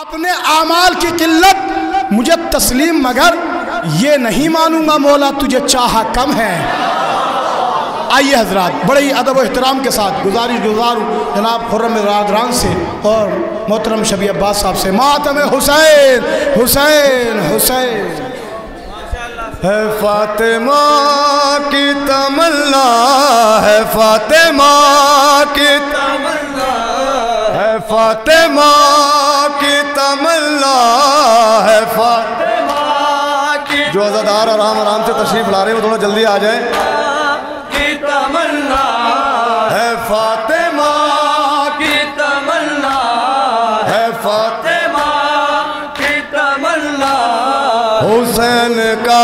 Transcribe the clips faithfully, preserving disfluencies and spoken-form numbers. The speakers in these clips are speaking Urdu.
اپنے اعمال کی قلت مجھے تسلیم مگر یہ نہیں مانوں گا مولا تجھے چاہا کم ہے۔ آئیے حضرات بڑے ہی ادب و احترام کے ساتھ گزارش گزار جناب خرم رادران سے اور محترم شبیہ عباس صاحب سے ماتم حسین حسین حسین ہے فاطمہ کی تمنا ہے فاطمہ کی تمنا ہے فاطمہ کی تمنا ہے فاطمہ کی جو عزادار آرام آرام سے تشریف لا رہے ہیں وہ تھوڑا جلدی آ جائیں کی تمنا ہے فاطمہ کی تمنا ہے فاطمہ کی تمنا حسین کا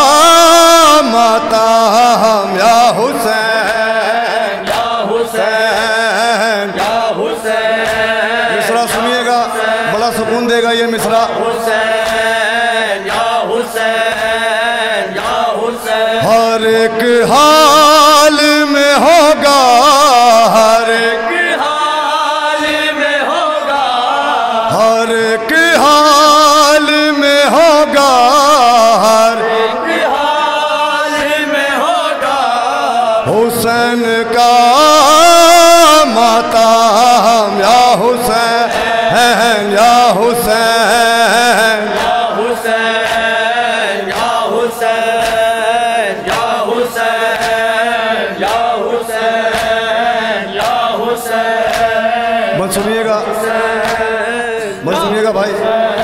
ماتم یا حسین یا حسین یا حسین مصرع سنیے گا بڑا سکون دے گا یہ مصرع حسین یا حسین یا حسین ہر ایک حال میں ہوگا ہر ایک حال میں ہوگا ہر ایک حال میں ہوگا ہر ایک حال میں ہوگا حسین کا ماتم یا حسین یا حسین یا حسین یا حسین یا حسین یا حسین یا حسین بس سنیے گا بس سنیے گا بھائی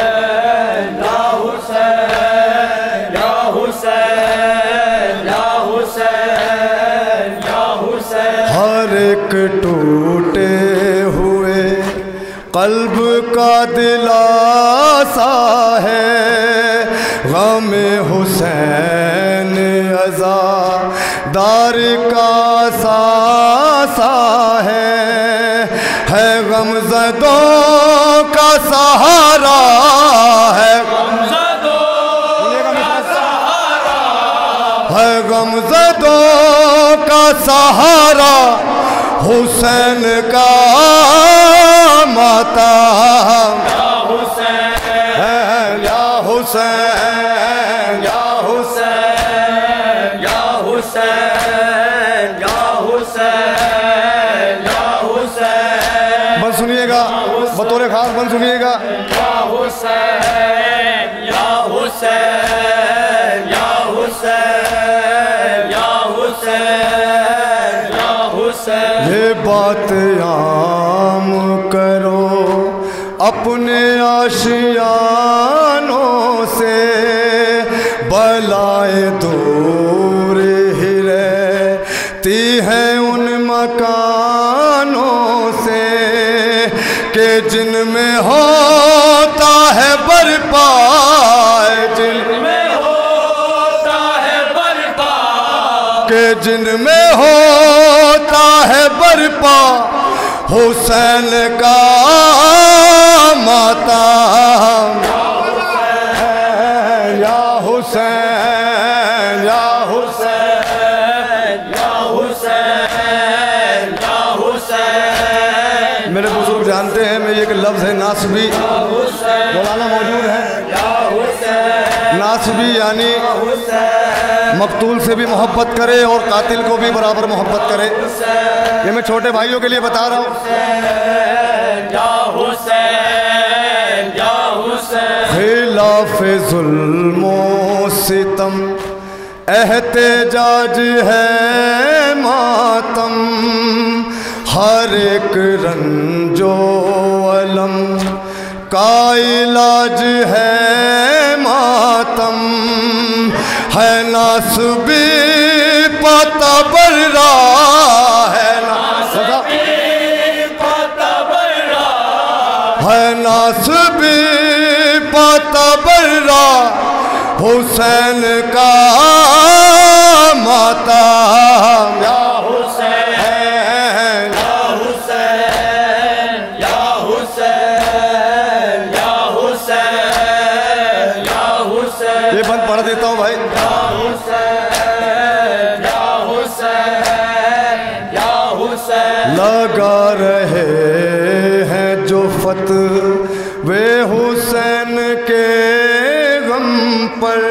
ہر ایک ٹوٹے ہوئے قلب کا دلاسا ہے غم حسین عزادار کا ساسا ہے ہے غم زدوں کا سہارا ہے غم زدوں کا سہارا ہے غم زدوں کا سہارا حسین کا ماتم یا حسین یا حسین یا حسین یا حسین یا حسین یا حسین بند سنیے گا بطور خاص بند سنیے گا یا حسین یا حسین یا حسین یا حسین یا حسین یہ بات عام کرو اپنے آشیانوں سے بلائیں دور ہی رہتی ہیں ان مکانوں سے کہ جن میں ہوتا ہے برپا جن میں ہوتا ہے برپا کہ جن میں ہوتا ہے برپا حسین کا ماتم یا حسین یا حسین یا حسین یا حسین میرے بزرگ جانتے ہیں میں یہ کہ لفظ ہے ناصبی مولانا موجود ہے ناصبی یعنی مقتول سے بھی محبت کرے اور قاتل کو بھی برابر محبت کرے یہ میں چھوٹے بھائیوں کے لیے بتا رہا ہوں یا حسین یا حسین خلاف ظلم و ستم احتجاج ہے ماتم ہر ایک رنج و علم کا علاج ہے ماتم ہے ناصبی پتہ برا ہے ناصبی پتہ برا ہے ناصبی پتہ برا حسین کا ماتم یا حسین یا حسین یا حسین یا حسین یا حسین یہ بند پڑھ دیتا ہوں بھائی یا حسین یا حسین یا حسین لگا رہے ہیں جو فتوے حسین کے غم پر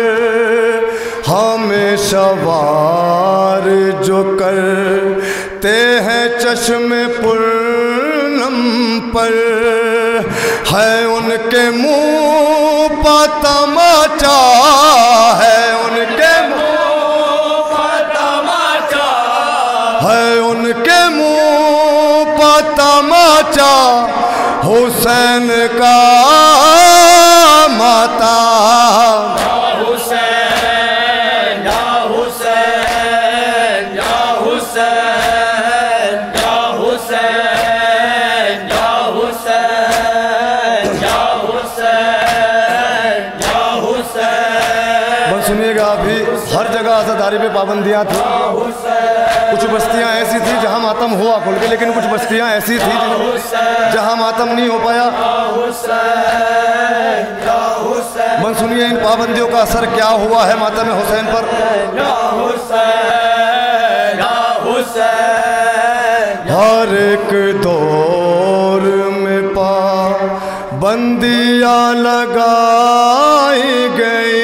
ہمیشہ وار جو کرتے ہیں چشم پرنم پر، ہے ان کے منہ پہ تماچا، ہے ان کے منہ پہ تماچا، ہے ان کے منہ پہ تماچا، حسین کا ماتا عزاداری پہ پابندیاں تھیں، کچھ بستیاں ایسی تھیں جہاں ماتم ہوا کھل کے، لیکن کچھ بستیاں ایسی تھیں جہاں ماتم نہیں ہو پایا۔ من سنیے ان پابندیوں کا اثر کیا ہوا ہے ماتم حسین پر۔ ہر ایک دور میں پابندیاں لگائی گئی،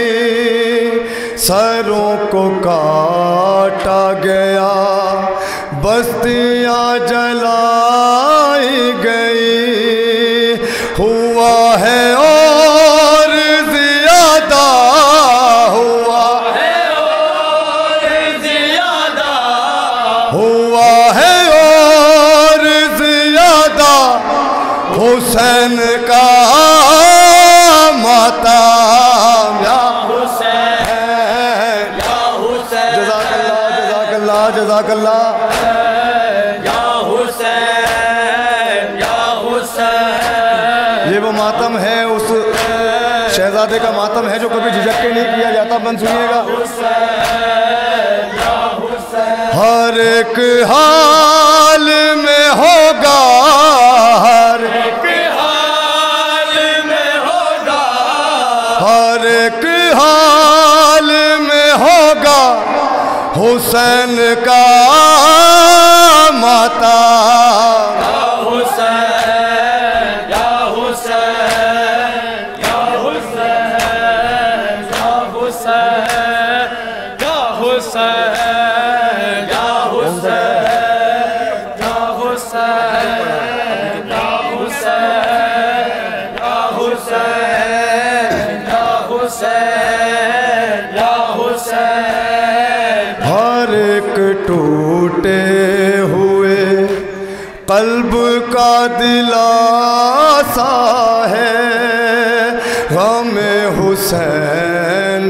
سروں کو کاٹا گیا، بستیاں جلائی گئی، ہوا ہے اور زیادہ، ہوا ہے اور زیادہ، ہوا ہے اور زیادہ، حسین کا ماتم یا جزاک اللہ یا حسین یا حسین۔ یہ وہ ماتم ہے، اس شہزادے کا ماتم ہے جو کبھی جھجک کے نہیں کیا جاتا۔ من سنیے گا، ہر ایک حال میں ہوگا، ہر ایک حال میں ہوگا، ہر ایک حال میں ہوگا، حسین کا ماتا یا حسین یا حسین یا حسین یا حسین یا حسین یا حسین یا حسین یا حسین یا حسین یا حسین یا حسین۔ ہر ایک ٹوٹے ہوئے قلب کا دلاسا ہے، غم حسین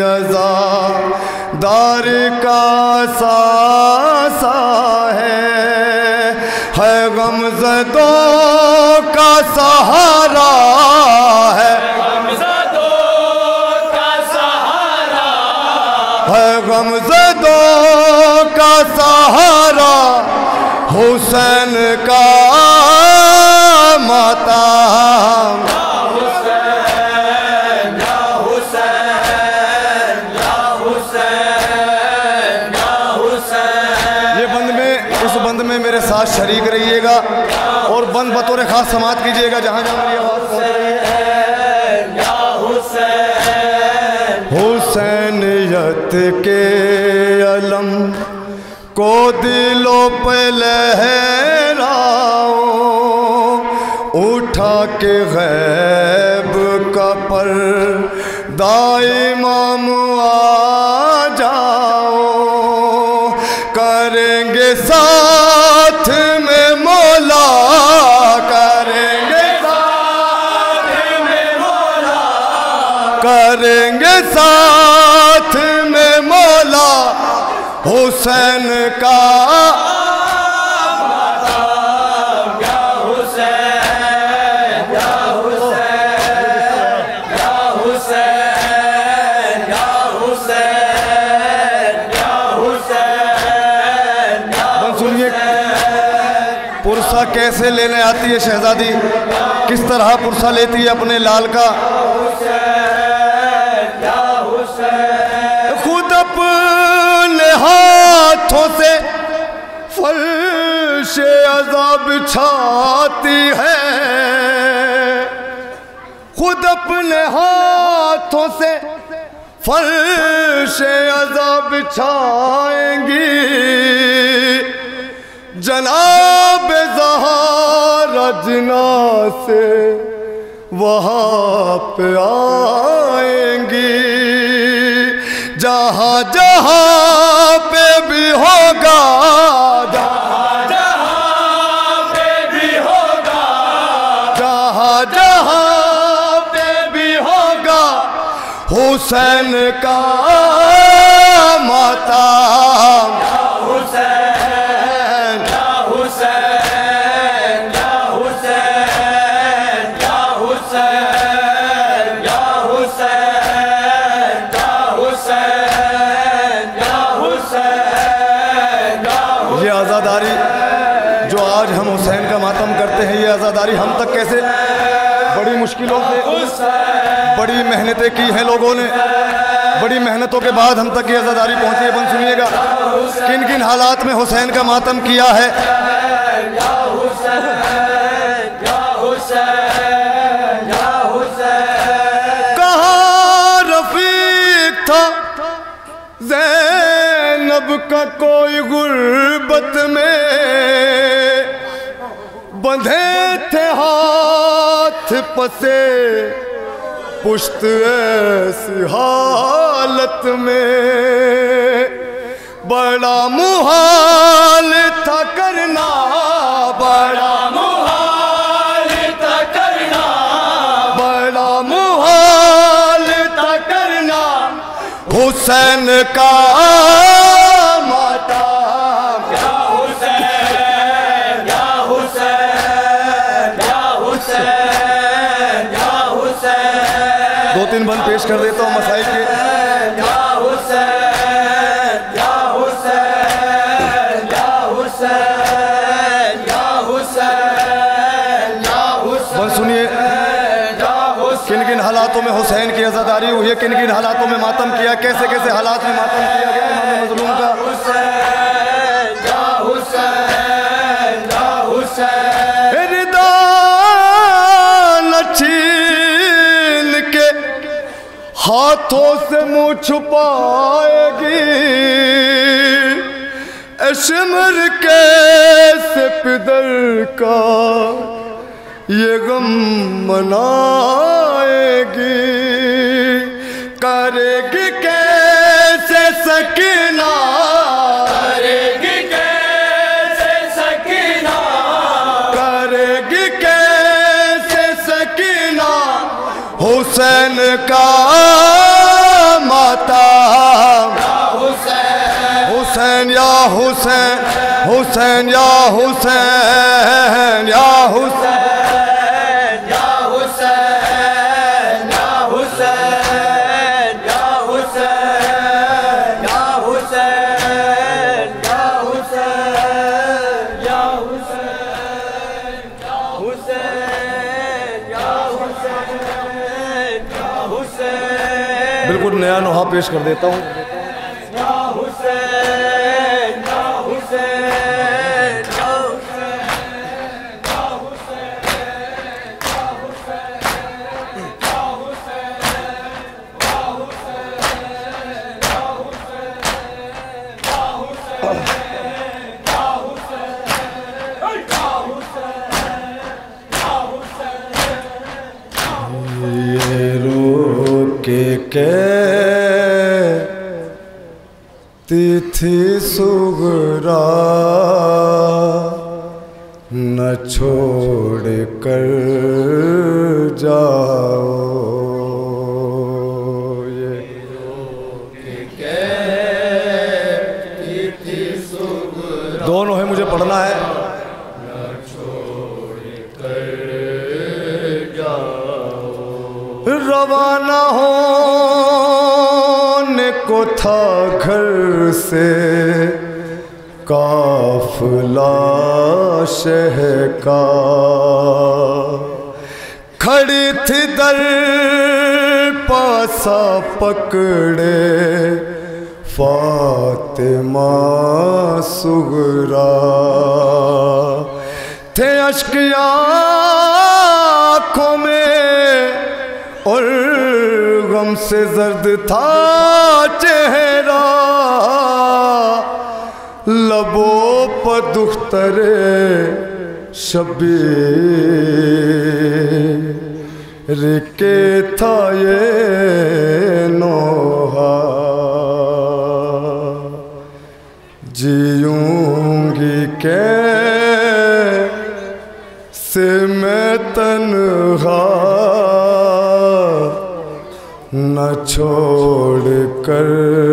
عزادار کا ساسا ہے، ہے غم زدوں کا سہارا ہے، ہے غم زدوں کا سہارا، حسین کا ماتم یا حسین یا حسین یا حسین یا حسین۔ یہ بند میں، اس بند میں میرے ساتھ شریک رہیے گا اور بند بطور خاص سماعت کیجئے گا جہاں جہاں میری آواز پہنچ رہی ہے۔ یا حسین، حسینیت کے علم کو دلوں پہ لہراؤ، اٹھا کے غیب کا پردہ امام آ جاؤ، کریں گے ساتھ میں مولا، کریں گے ساتھ میں مولا، کریں گے ساتھ میں مولا، حسین کا ماتم یا حسین یا حسین یا حسین یا حسین یا حسین۔ بس سنیے پرسہ کیسے لینے آتی ہے شہزادی، کس طرح پرسہ لیتی ہے اپنے لال کا۔ خود اپنے ہاتھوں سے فرش عذاب چھاتی ہے، خود اپنے ہاتھوں سے فرش عذاب بچھائیں گی، جناب زہرا جنا سے وہاں پہ آئیں گی، جہاں جہاں پہ بھی ہوگا، جہاں جہاں پہ بھی ہوگا، جہاں جہاں پہ بھی ہوگا حسین کا ماتم، جو آج ہم حسین کا ماتم کرتے ہیں، یہ عزاداری ہم تک کیسے بڑی مشکلوں سے بڑی محنتیں کی ہیں لوگوں نے، بڑی محنتوں کے بعد ہم تک یہ عزاداری پہنچی ہے۔ بن سنیے گا کن کن حالات میں حسین کا ماتم کیا ہے۔ کہاں رفیق تھا زینب کا کوئی غربت میں، بندھے تھے ہاتھ پسے پشت ایسی حالت میں، بڑا محال تھا کرنا، بڑا محال تھا کرنا، بڑا محال تھا کرنا حسین کا دو تین بند پیش کر دیتا ہوں مسائل کے۔ یا حسین یا حسین یا حسین یا حسین یا حسین، بند سنیے کن کن حالاتوں میں حسین کی عزاداری ہوئی ہے، کن کن حالاتوں میں ماتم کیا، کیسے کیسے حالات میں ماتم کیا گیا امام مظلوم کا۔ حسین یا حسین یا حسین، ردان چھین کے ہاتھوں سے منہ چھپائے گی، اشمر کے سپدر کا یہ غم منائے گی، کرے گی کیسے سکینہ، کرے گی کیسے سکینہ، کرے گی کیسے سکینہ حسین کا ماتم، حسین یا حسین، حسین یا حسین یا حسین یا حسین یا حسین یا حسین یا حسین یا حسین یا حسین یا حسین یا حسین، بالکل نیا نوحہ پیش کر دیتا ہوں۔ کہتی تھی صغرا نہ چھوڑ کر جاؤ، یہ کہتی تھی صغرا، دونوں ہے مجھے پڑھنا ہے، نہ چھوڑ کر جاؤ، روانہ ہونے کو تھا گھر سے قافلہ شہ کا، کھڑی تھی در پاسا پکڑے فاطمہ صغرا، تھے اشک آنکھوں میں اور غم سے زرد تھا چہرہ، لبوں پر دختر شبیر کے تھا یہ نوحہ، جیوں گی کیسے میں تنہا، نہ چھوڑ کر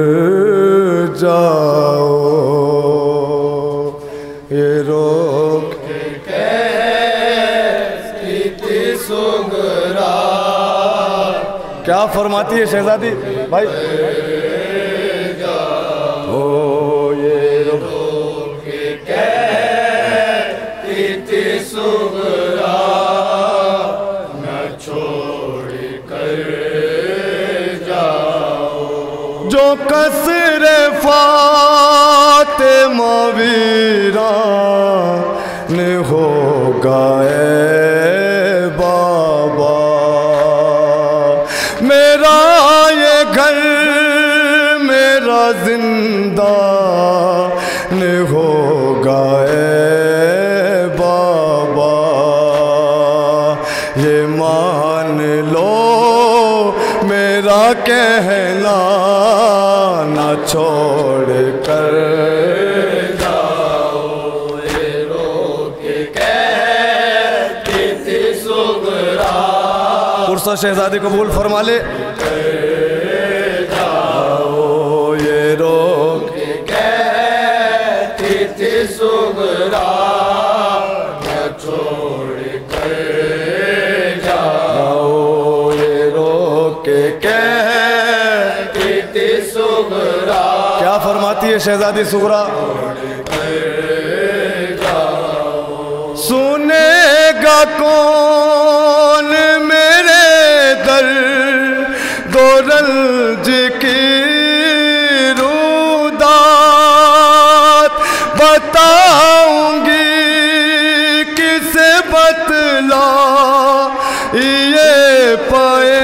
جاؤ یہ روک کیسی تھی سغرا۔ کیا فرماتی ہے شہزادی بھائی؟ او یہ روک کیسی تھی سغرا، نہ چھوڑ کر جو قصر فاطمہ ویران ہوگا اے بابا، میرا یہ گھر میرا زندان ہوگا اے بابا، یہ مان لو میرا کہنا، نہ چھوڑ کر جاؤ یہ روک کہتی تھی سغرا۔ پرسہ شہزادی قبول فرما لے، جاؤ یہ روک کہتی تھی سغرا، نہ چھوڑ کر جاؤ یہ روک کہتی تھی سغرا۔ کیا فرماتی ہے شہزادی سغرا؟ سنے گا کون میرے در دو رنج کی رودات، بتاؤں گی کسے بتلا یہ پائے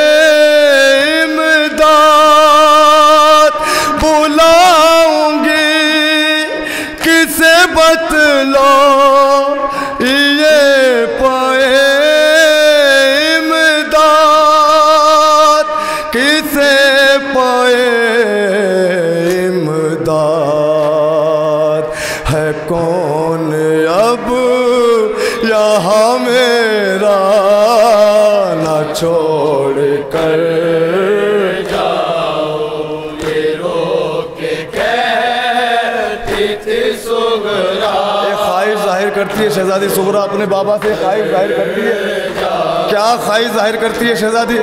بلاؤں گی کسے بتلا یہ پائے امداد، کسے پائے امداد، ہے کون اب یہاں میرا، نہ چھوڑ کر کرتی ہے شہزادی سغرا، اپنے بابا سے خواہش ظاہر کرتی ہے۔ کیا خواہش ظاہر کرتی ہے شہزادی؟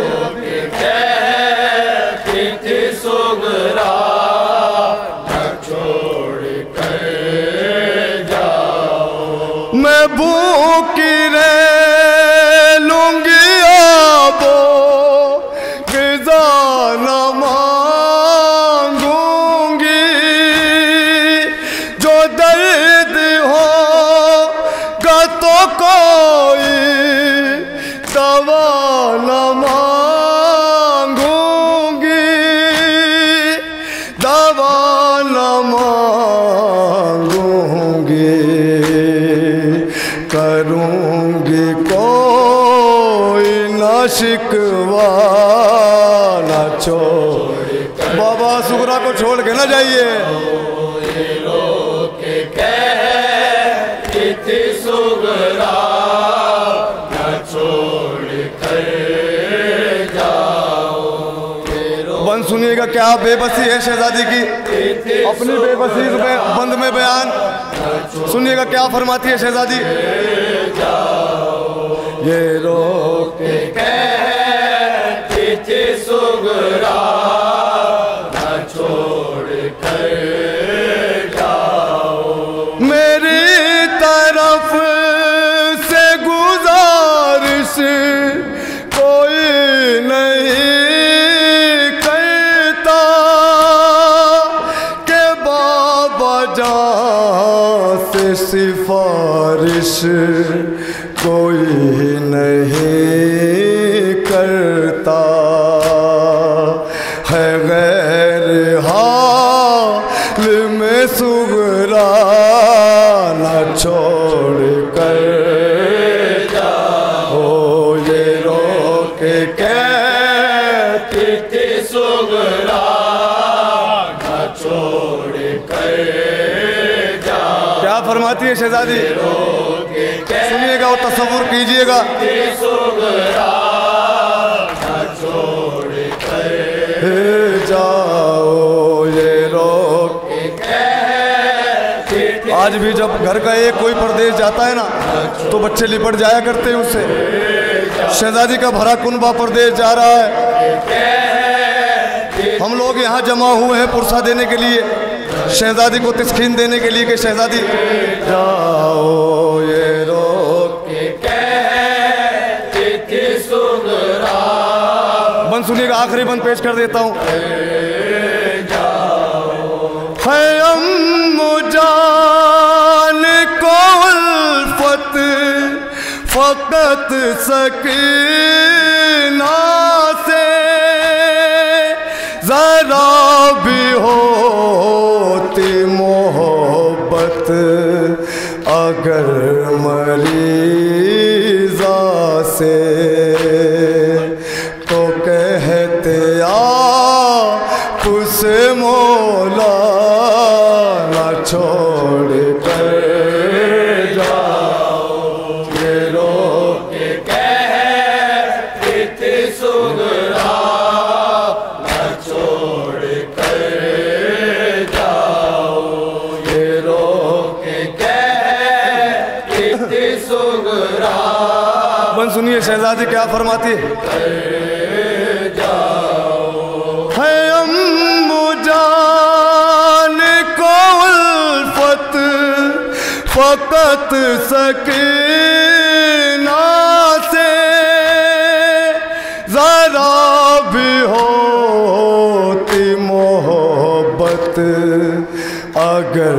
کہتی تھی سغرا، نہ چھوڑ کر جاؤ، میں بھوکی رہ لوں گی آبو غذا نہ مانگوں گی، جو درد ہو تو کوئی دوا نہ مانگوں گی، دوا نہ مانگوں گی، کروں گی کوئی نہ شکوہ، نہ چھوڑ بابا سغرا کو چھوڑ کے نہ جائیے۔ سغرا نہ چھوڑ کر جاؤ۔ بند سنیے گا کیا بے بسی ہے شہزادی کی، اپنی بے بسی بند میں بیان سنیے گا کیا فرماتی ہے شہزادی۔ یہ روک کہتی تھی سغرا، نہ چھوڑ کر جاؤ، میری طرف سے گزارش کوئی نہیں کرتا کہ بابا جان سے سفارش کوئی نہیں کرتا۔ کرتا ہے غیر حال میں صغرا نہ چھوڑ کر جاؤ یہ رو کے کہتی تھی صغرا نہ چھوڑ کر جاؤ. کیا فرماتی ہے شہزادی؟ سنیے گا اور تصور کیجئے گا. جاؤ یہ روک. آج بھی جب گھر کا ایک کوئی پردیش جاتا ہے نا تو بچے لپٹ جایا کرتے ہیں اس سے. شہزادی کا بھرا کنبہ پردیش جا رہا ہے, ہم لوگ یہاں جمع ہوئے ہیں پرسہ دینے کے لیے, شہزادی کو تسکین دینے کے لیے کہ شہزادی جاؤ یہ روک کے کہتی تھی صغرا. بند سنیے گا, آخری بند پیش کر دیتا ہوں. ہے ام جان کو الفت فقط سکینہ سے ذرا بھی ہوتی محبت اگر مریضہ سے تو کہتے آپ سے مولا نہ چھوڑ کر جاؤ یہ رو کے کہتی تھی صغرا نہ چھوڑ کر جاؤ یہ رو کے کہتی تھی صغرا. بن سنیے شہزادی کیا فرماتی ہے. ہے ام جان کو الفت فقط سکینہ سے ذرا بھی ہوتی محبت اگر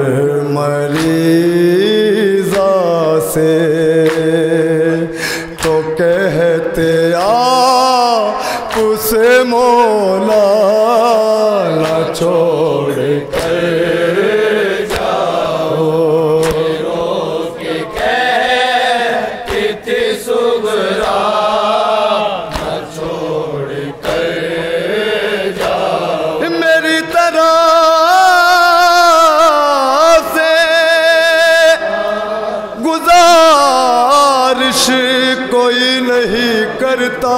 مریضہ سے تو کہتے آپ سے مولا نہ چھوڑ کر جاؤ رو کے کہتی تھی صغرا نہ چھوڑ کر جاؤ. میری طرح سے گزارش کوئی نہیں کرتا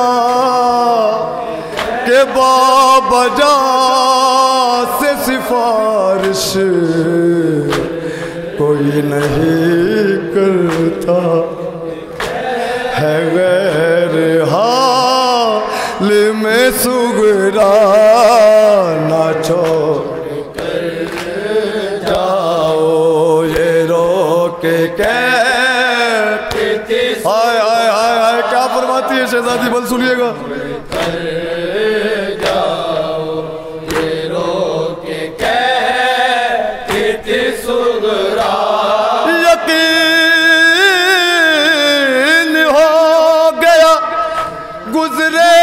کہ بابا جا سے سفارش کوئی نہیں کرتا ہے غیر حال میں صغرا نہ چھوڑ کر جاؤ یہ رو کے کہتی تھی. ہائے ہائے ہائے ہائے کیا فرماتی ہے شہزادی, بل سنیے گا. یقین ہو گیا گزرے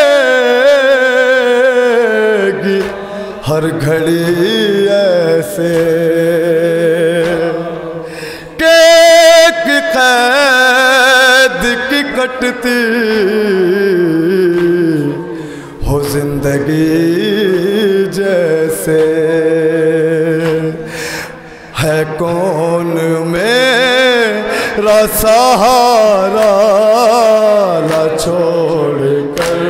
گی ہر گھڑی ایسے کہ ایک قید کی کٹتی ہو زندگی جیسے. ہے کون میرا سہارا نہ چھوڑ کر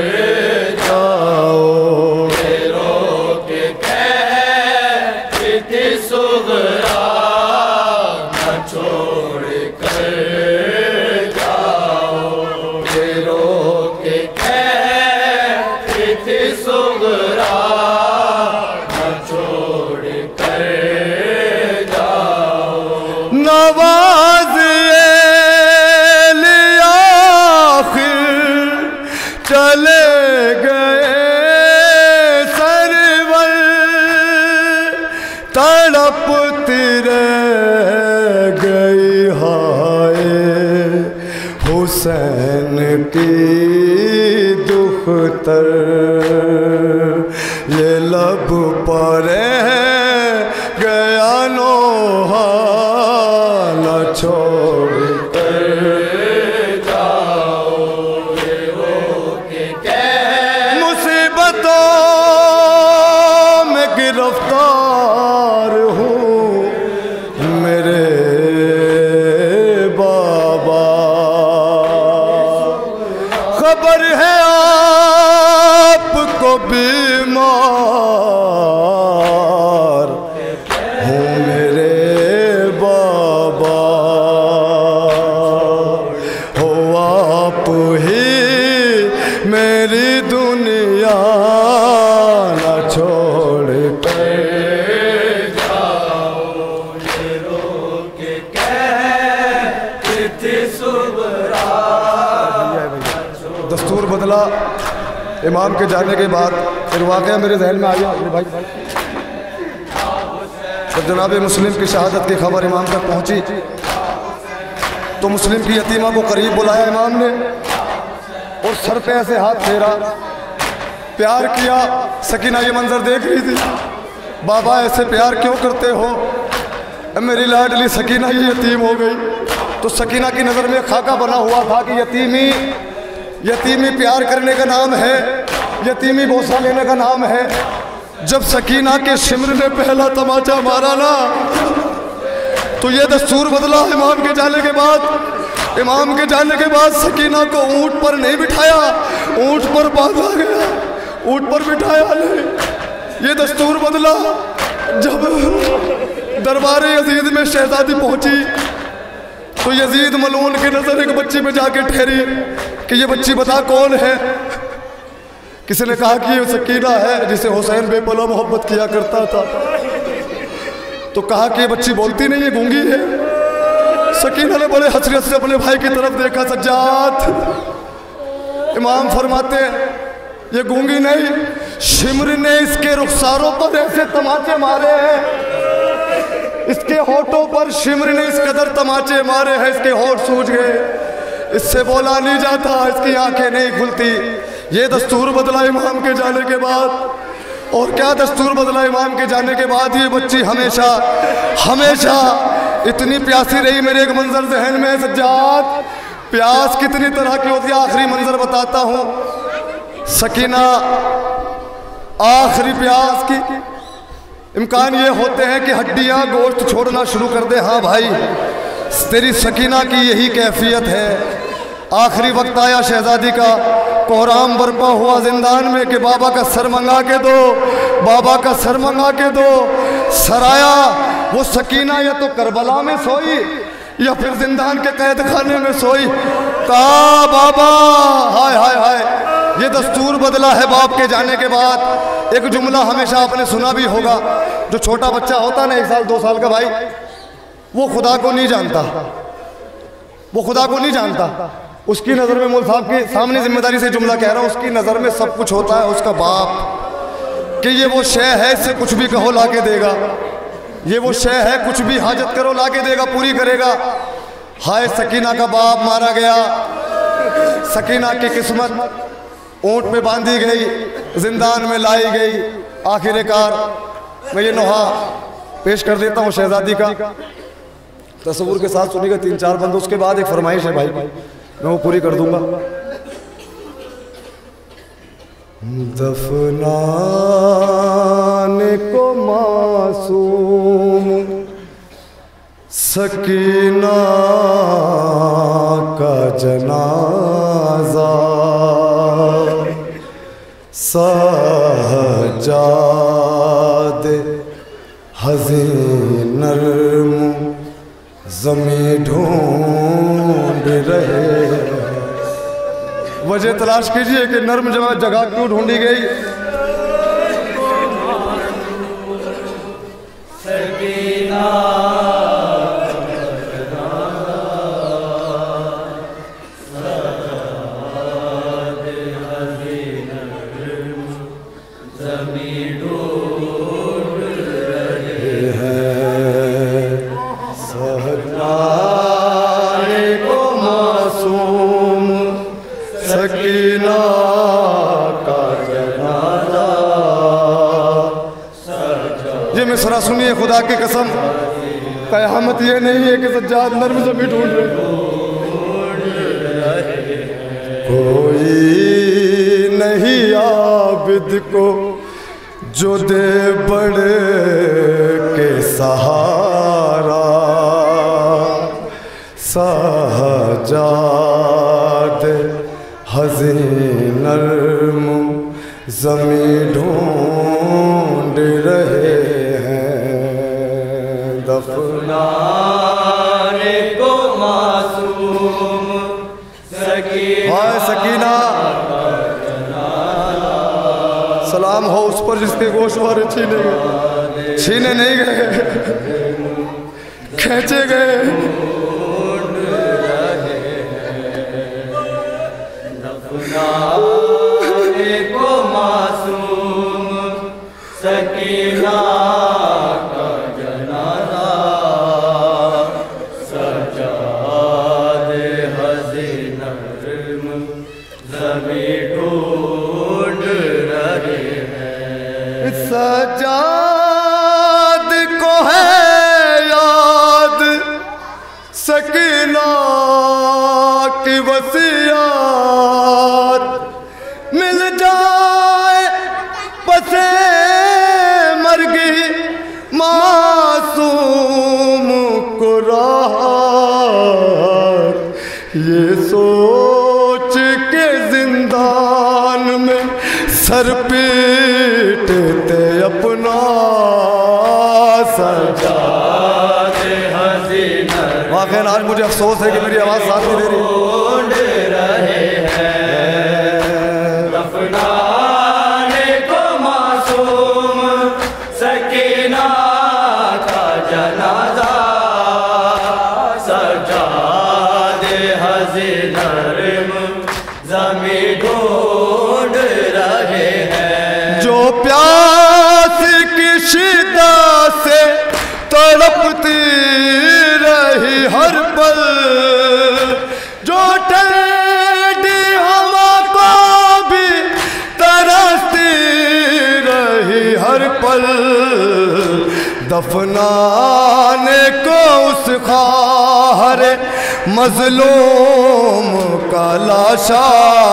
جاؤ رو کے کہتی تھی صغرا نہ چھوڑ کر جاؤ رو کے کہتی تھی صغرا نہ چھوڑ کر نواز لیا آخر چلے گئے سرور تڑپتی رہ گئی ہائے حسین کی دعا اختر یہ لب پر گیا نوحہ نہ چھوڑ کر جاؤ گے وہ کہ مصیبتوں میں گرفتار ہوں میرے بابا خبر ہے آپ کو بیمار ہوں میرے بابا ہو آپ ہی میری دنیا نہ چھوڑ کر جاؤ یہ رو کے کہتی تھی صبح دستور بدلا امام کے جانے کے بعد پھر واقعہ میرے ذہن میں آیا بھائی جب جناب مسلم کی شہادت کی خبر امام تک پہنچی تو مسلم کی یتیمہ کو قریب بلایا امام نے اور سر پہ ایسے ہاتھ پھیرا پیار کیا سکینہ یہ منظر دیکھ رہی تھی بابا ایسے پیار کیوں کرتے ہو میری لاڈلی سکینہ یہ یتیم ہو گئی تو سکینہ کی نظر میں خاکہ بنا ہوا تھا کہ یتیمی یتیمی پیار کرنے کا نام ہے یتیمی بوسہ لینے کا نام ہے جب سکینہ کے شمر نے پہلا تماچا مارا نا تو یہ دستور بدلا امام کے جانے کے بعد امام کے جانے کے بعد سکینہ کو اونٹ پر نہیں بٹھایا اونٹ پر باندھا گیا اونٹ پر بٹھایا نہیں یہ دستور بدلا جب دربار یزید میں شہزادی پہنچی تو یزید ملعون کی نظر ایک بچی پہ جا کے ٹھہری کہ یہ بچی بتا کون ہے کسی نے کہا کہ یہ سکینہ ہے جسے حسین بے پلو محبت کیا کرتا تھا تو کہا کہ یہ بچی بولتی نہیں ہے گونگی ہے سکینہ نے بڑے حسرت سے اپنے بھائی کی طرف دیکھا سجاد امام فرماتے ہیں یہ گونگی نہیں شمر نے اس کے رخساروں پر ایسے تماچے مارے ہیں اس کے ہونٹوں پر شمر نے اس قدر تماچے مارے ہیں اس کے ہونٹ سوج گئے اس سے بولا نہیں جاتا اس کی آنکھیں نہیں کھلتی یہ دستور بدلا امام کے جانے کے بعد اور کیا دستور بدلا امام کے جانے کے بعد یہ بچی ہمیشہ ہمیشہ اتنی پیاسی رہی میرے ایک منظر ذہن میں سجاد پیاس کتنی طرح کی ہوتی ہے آخری منظر بتاتا ہوں سکینہ آخری پیاس کی امکان یہ ہوتے ہیں کہ ہڈیاں گوشت چھوڑنا شروع کر دے ہاں بھائی تیری سکینہ کی یہی کیفیت ہے آخری وقت آیا شہزادی کا کوہرام برپا ہوا زندان میں کہ بابا کا سر منگا کے دو بابا کا سر منگا کے دو سر آیا وہ سکینہ یا تو کربلا میں سوئی یا پھر زندان کے قید خانے میں سوئی کہا بابا ہائے ہائے ہائے یہ دستور بدلا ہے باپ کے جانے کے بعد ایک جملہ ہمیشہ آپ نے سنا بھی ہوگا جو چھوٹا بچہ ہوتا نا ایک سال دو سال کا بھائی وہ خدا کو نہیں جانتا وہ خدا کو نہیں جانتا اس کی نظر میں مول صاحب کے سامنے ذمہ داری سے جملہ کہہ رہا ہوں اس کی نظر میں سب کچھ ہوتا ہے اس کا باپ کہ یہ وہ شے ہے اس سے کچھ بھی کہو لا کے دے گا یہ وہ شے ہے کچھ بھی حاجت کرو لا کے دے گا پوری کرے گا ہائے سکینہ کا باپ مارا گیا سکینہ کی قسمت اونٹ پہ باندھی گئی زندان میں لائی گئی آخر کار میں یہ نوحہ پیش کر دیتا ہوں شہزادی کا تصور کے ساتھ سنی گا تین چار بند اس کے بعد ایک فرمائش ہے بھائی میں وہ پوری کر دوں گا دفنانے کو معصوم سکینہ کا جنازہ سجاد حزین نرم زمین ڈھونڈ رہے وجہ تلاش کیجئے کہ نرم جگہ کیوں ڈھونڈی گئی سکینہ سکینہ یہ مصرع سنیے خدا کی قسم، قیامت یہ نہیں ہے کہ سجاد نرم زمین ڈھونڈ رہے، کوئی نہیں عابد کو جو دے بڑے کے سہارا، سجاد حزین نرم زمین ڈھونڈ رہے ہیں، دفنانے کو معصوم سکینہ، ہائے سکینہ سلام ہو اس پر جس کے گوشوارے چھینے گئے، چھینے نہیں گئے، کھینچے گئے، دفنانے کو معصوم سکینہ کا جنازہ، سجاد حزین نرم زمین ڈھونڈ رہے ہیں، سجاد کو ہے یاد سکینہ کی وصیات، مل جائے پسے مرگی معصوم کو راحت، یہ سوچ کے زندان میں سر پیٹتے اپنا، سجاد حزین واقعاً آج مجھے افسوس ہے کہ میری آواز ساتھ نہیں دے رہی، ڈھونڈ رہے ہیں، دفنانے کو معصوم سکینہ کا جنازہ، سجاد حزین نرم زمین ڈھونڈ رہے ہیں، جو پیاس کی شدت سے تڑپتی رہی ہر پل، جو ٹھنڈی ہوا کو بھی ترستی رہی ہر پل، دفنانے کو اس خاہر مظلوم کا لاشا،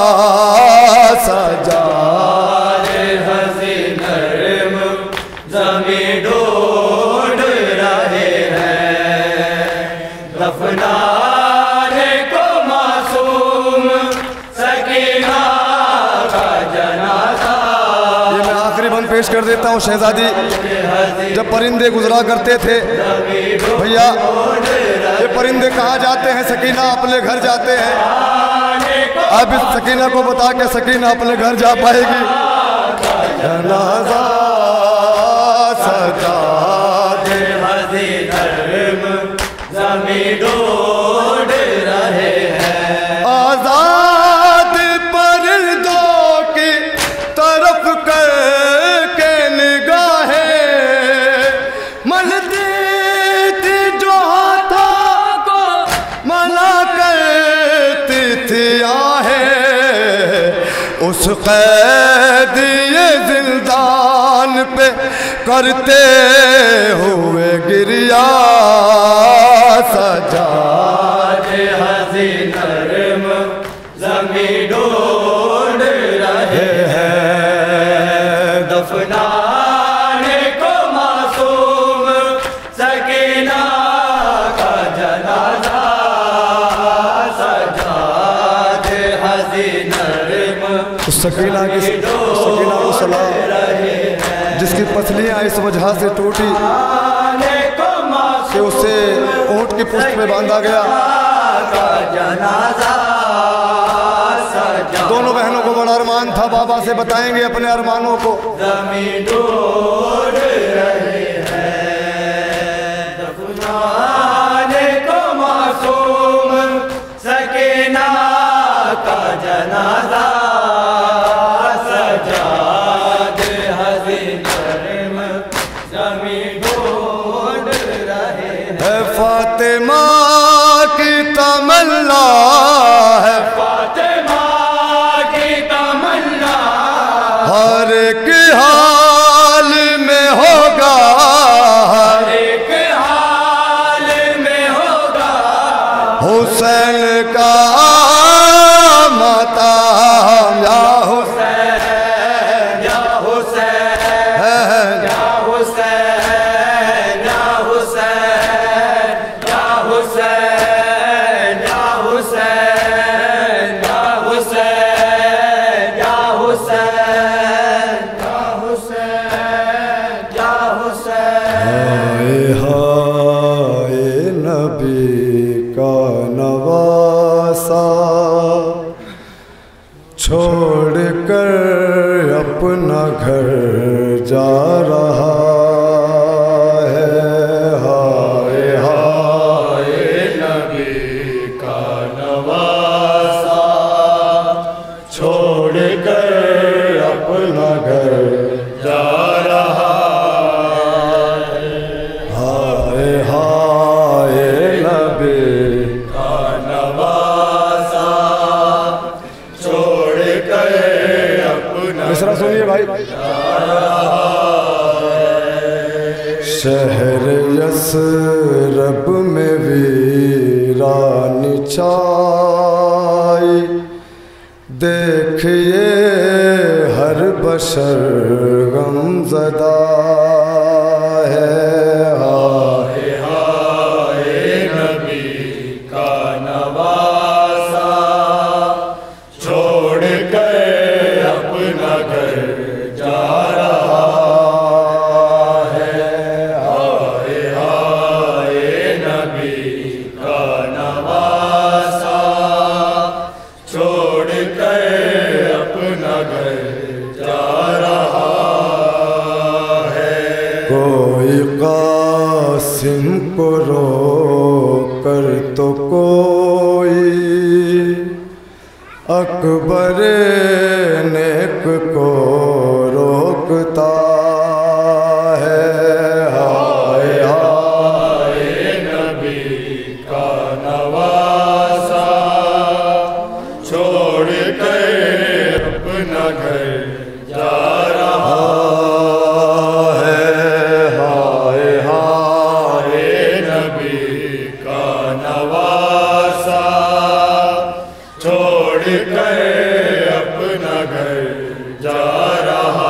سجاد حزین نرم زمین ڈھونڈ رہے ہیں، دفنانے کو معصوم سکینہ کا جنازہ۔ یہ میں آخری بند پیش کر دیتا ہوں شہزادی، جب پرندے گزرا کرتے تھے بھیا، یہ پرندے کہاں جاتے ہیں؟ سکینہ اپنے گھر جاتے ہیں، اب اس سکینہ کو بتا کہ سکینہ اپنے گھر جا پائے گی، جنازہ سجاد حزین نرم زمین ڈھونڈ رہے ہیں، آزاد پرندوں کی طرف کر کے نگاہیں ملتی تھی، جو ہاتھوں کو منع کرتی تھی آہیں، اس قید یہ زندان پہ کرتے ہوئے گریا، سجاد حزین نرم زمین ڈھونڈ رہے ہیں، دفنانے کو معصوم سکینہ کا جنازہ، سجاد حزین نرم اس سکینہ کی سکینہ کو سلام، جس کی پسلیاں اس وجہ سے ٹوٹی کہ اسے اونٹ کی پشت میں باندھا گیا، دونوں بہنوں کو بڑا ارمان تھا، بابا سے بتائیں گے اپنے ارمانوں کو، زمین ڈھونڈ رہے ہیں، دفنانے کو معصوم سکینہ کا جنازہ، سجاد حزین نرم زمین ڈھونڈ رہے ہیں، اے فاطمہ کی تمنا ہے، فاطمہ کی تمنا ہر ایک حال میں ہوگا اپنا گھر جا رہا ہے، ہائے ہائے نبی کا نواسا چھوڑ کر اپنا گھر جا رہا ہے، ہائے ہائے نبی کا نواسا چھوڑ کر اپنا مصرع سنیے بھائی۔ شہر یثرب میں ویران چھائی، دیکھئے ہر بشر غم زدہ ہے، ہائے ہائے نبی کا نواسا چھوڑ کر اپنا گھر جا رہا ہے، ہائے ہائے نبی کا نواسا چھوڑ کر اپنا گھر جا رہا ہے۔ کوئی قاسم کو رو کر تو کوئی اکبر نیک کو روکتا ہے، ہائے ہائے نبی کا نواسا چھوڑ کر اپنا گھر جا رہا ہے، ہائے ہائے نبی کا نواسا چھوڑ کر اپنا گھر جا رہا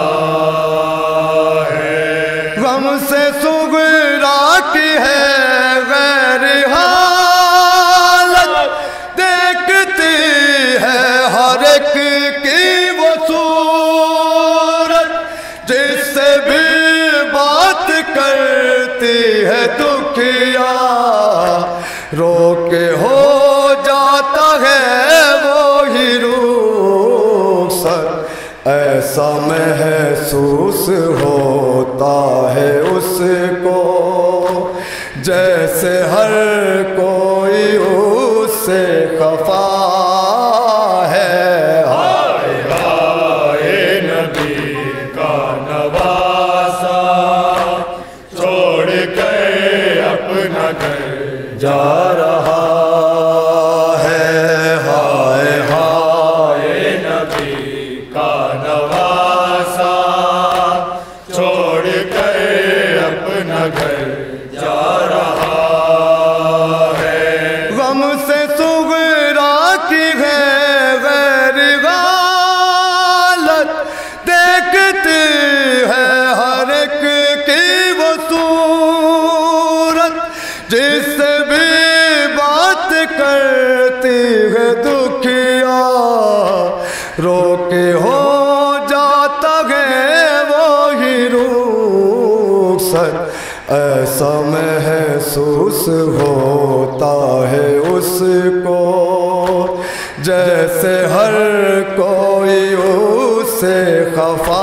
ہے۔ غم سے صغرا کی ہے غیر حالت، دیکھتی ہے ہر ایک کی وہ صورت، جس سے بھی بات کرتی ہے دکھیا رو کے ہو جاتا ہے وہی رخصت، ایسا محسوس ہوتا ہے اس کو جیسے ہر کوئی اس سے خفا ہے، ہائے ہائے نبی کا نواسا چھوڑ کر اپنا گھر جا رہا ہے، ہائے ہائے نبی کا نواسا چھوڑ کر اپنا گھر جا رہا ہے۔ غم سے صغرا کی ہے غیر غالت، دیکھتی ہے ہر ایک کی وہ صورت، جس سے بھی بات کرتی ہے دکھیا رو کے ہو جاتا ہے وہی رخصت، ایسا محسوس ہوتا ہے اس کو جیسے ہر کوئی اس سے خفا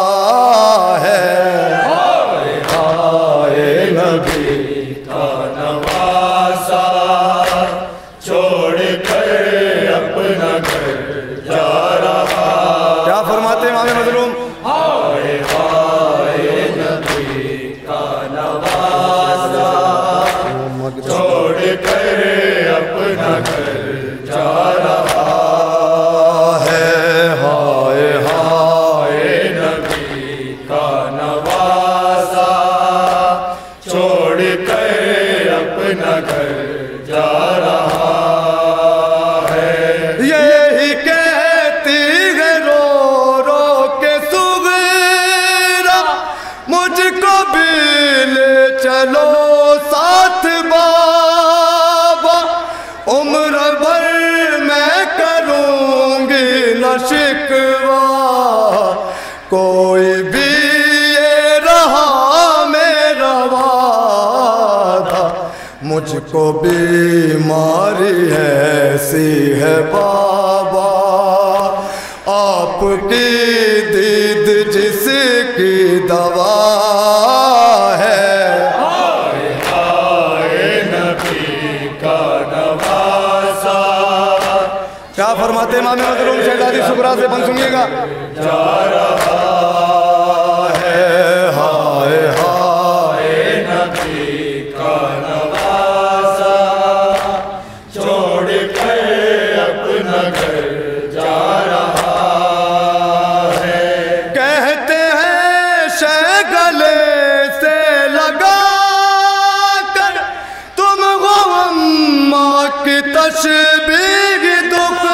ہے، ہائے ہائے نبی کا نواسا چھوڑ کر اپنا گھر جا رہا۔ کیا فرماتے ہیں امام مظلوم؟ ہائے ہائے نبی کا نواسا چھوڑ کر اپنا گھر جا رہا ہے، ہائے ہائے نبی کا نواسا چھوڑ کر اپنا گھر جا رہا ہے۔ یہی کہتی ہے رو رو کے صغرا، مجھ کو بھی لے چلو ساتھ بابا، عمر بھر میں کروں گی نہ شکوہ، کوئی بھی یہ رہا میرا وعدہ، مجھ کو بیماری ایسی ہے بابا، آپ آپ کی دید جس کی دوا ہے، ہائے ہائے نبی کا نواسا کیا فرماتے امام مظلوم شہزادی سغرا سے بن سنیے گا، جا رہا ہے ہائے ہائے نبی کا نواسا چھوڑ کر اپنا گھر جا رہا ہے۔ کہتے ہیں شہ گلے سے لگا کر تم ہو اماں کی تشبیہ دکھ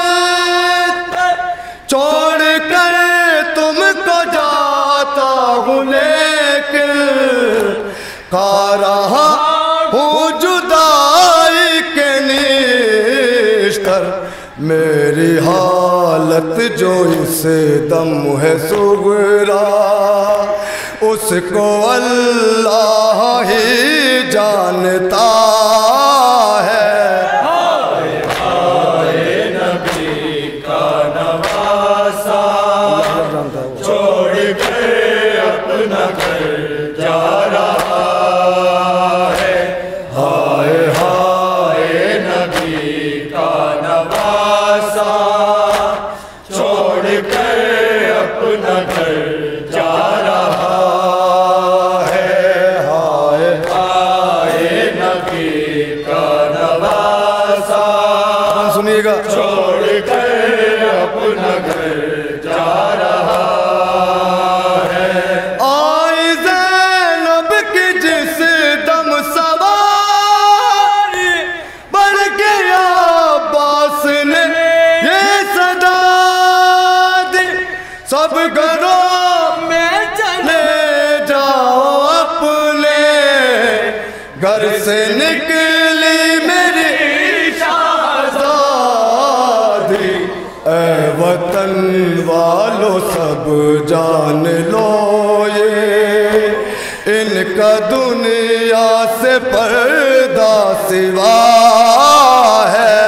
چھوڑ کر تم کو جاتا ہوں لیکن کھا رہا ہوں جدائی کے نیشتر، میری حالت جو اس دم ہے صغرا اس کو اللہ ہی جانتا ہے، ہائے ہائے نبی کا نواسا چھوڑ کر اپنا گھر جا رہا ہے۔ ہائے ہائے نبی کا نواسا چھوڑ کر اپنا گھر جا رہا ہے۔ ہائے ہائے نبی کا نواسا سنیے گا، چھوڑ کر اپنا گھر جا رہا ہے۔ آئی زینب کی جس دم سواری بڑھ گیا عباس نے یہ صدا دی، سب گھروں میں چلے جاؤ اپنے گھر سے نکلی میری شہزادی، اے وطن والو سب جان لو یہ ان کا دنیا سے پردہ سوا ہے،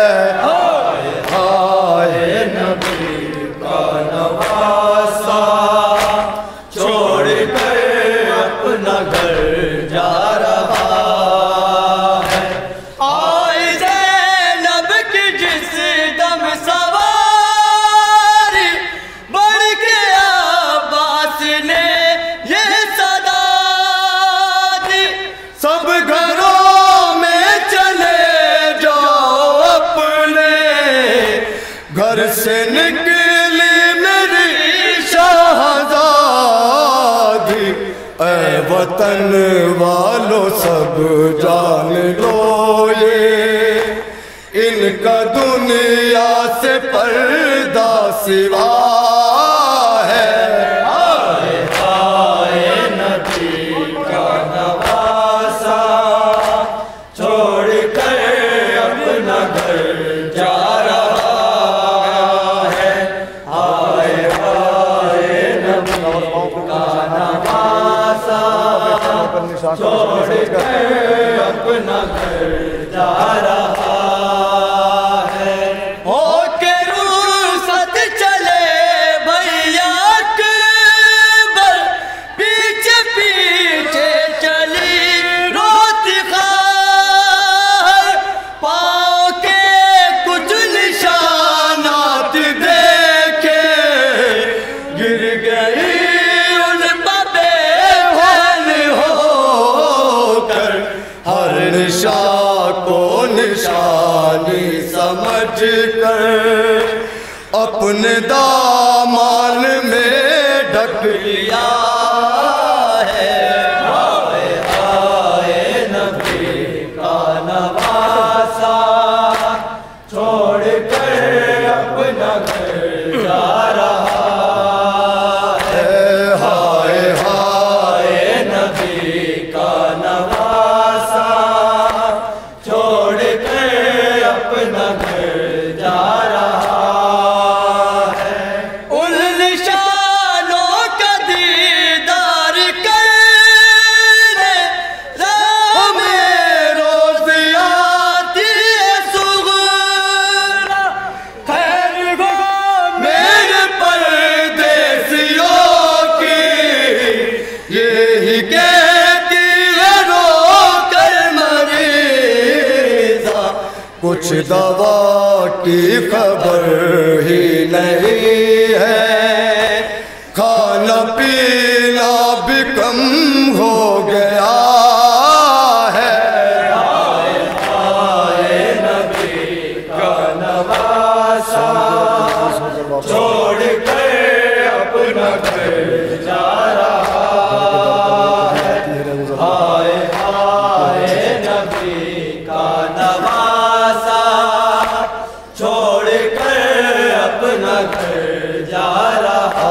ہائے نبی کا نواسا چھوڑ کر اپنا گھر جا رہا ہے۔ آئے زینب کی جس دم سواری بڑھ گیا عباس نے یہ صدا دی، سب گھروں میں چلے جاؤ اپنے گھر سے نکلی میری شہزادی، اے وطن والو سب جان لو یہ ان کا دنیا سے پردہ سوا ہے، ہائے ہائے نبی کا نواسا چھوڑ کر اپنا گھر جا رہا ہے۔ ہائے ہائے نبی کا نواسا چھوڑ کر اپنا گھر جا رہا ہے۔ ہو کے رخصت چلے بھیا اکبر، پیچھے پیچھے چلی روتی خار، پاؤں کے کچھ نشانات دیکھے گر گئی ان بے بہن ہو کر، ہر نشان کو نشانی سمجھ کر اپنے دامان میں ڈھک لیا ہے، ہائے ہائے نبی کا نواسا چھوڑ کر اپنا گھر جا رہا ہے۔ ہائے ہائے نبی کا نواسا چھوڑ کر اپنا گھر جا رہا ہے۔ ان نشانوں کا دید کچھ دوا کی خبر ہی نہیں ہے، کھانا پینا بھی کم ہو گیا ہے۔ آئے نبی کا نواسا چھوڑ کر اپنا گھر جا رہا ہے۔ آئے آئے نبی کا نواسا چھوڑ کر اپنا گھر جا رہا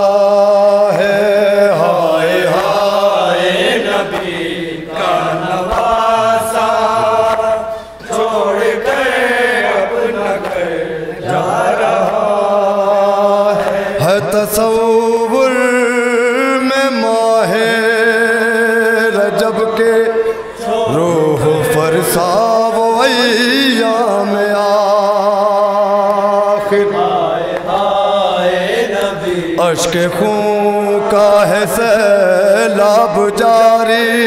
ہے۔ ہائے آئے نبی کا نواسا چھوڑ کر اپنا گھر جا رہا ہے تصور میں ماہ رجب کے روح فرسا وہ ایام آخر، اشک خون کا ہے سیلاب جاری،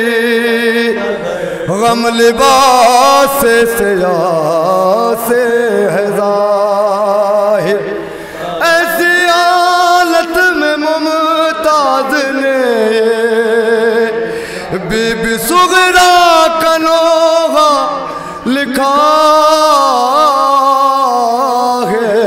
غم لباس سیاہ سے ہے ظاہر، ایسی حالت میں ممتاز نے بی بی صغرا کا نوحہ لکھا ہے۔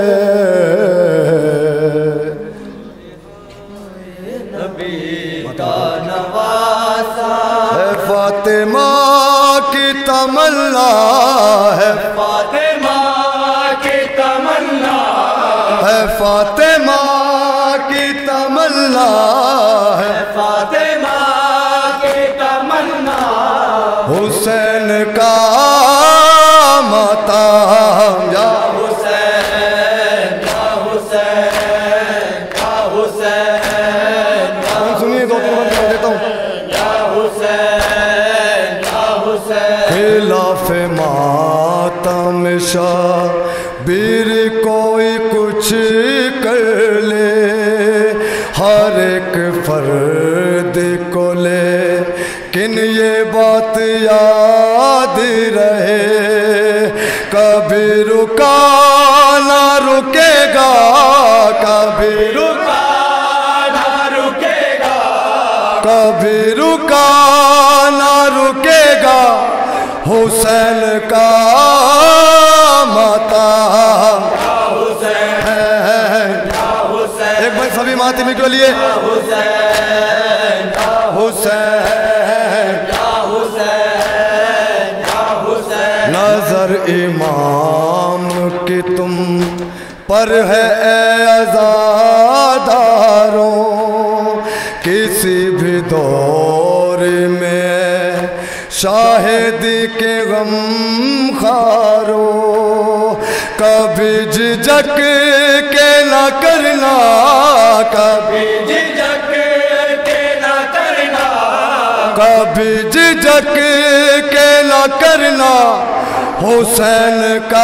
ہے فاطمہ کی تمنا ہے، فاطمہ کی تمنا ہے فاطمہ کی تمنا ہے، فاطمہ کی تمنا حسین کا ماتم یا حسین یا حسین یا حسین سنیے دو تین بار کر دیتا ہوں۔ یا حسین یا حسین خلاف ماتم شبیر کوئی کچھ کر لے، ہر ایک فرد کو لے، کن یہ بات یاد رہے، کبھی رکا نہ رکے گا، کبھی رکا نہ رکے گا، کبھی رکا نہ رکے گا، حسین کا ماتم یا حسین ہے۔ یا حسین ایک بھائی سبھی ماتمی کے لیے حسین حسین یا حسین یا حسین نظر امام کی تم پر ہے اے عزاداروں، کسی بھی دور میں شاہدی کے غم خارو، کبھی جھجک کے نہ کرنا، کبھی جھجک کے نہ کرنا، کبھی جھجک کے نہ کرنا، حسین کا